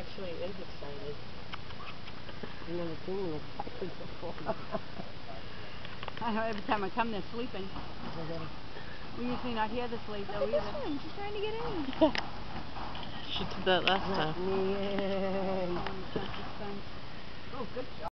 actually is excited. I've never seen them excited before. I know every time I come they're sleeping. We usually not hear the sleep though either. This one, she's trying to get in. She did that last time. Yeah. Oh, good job.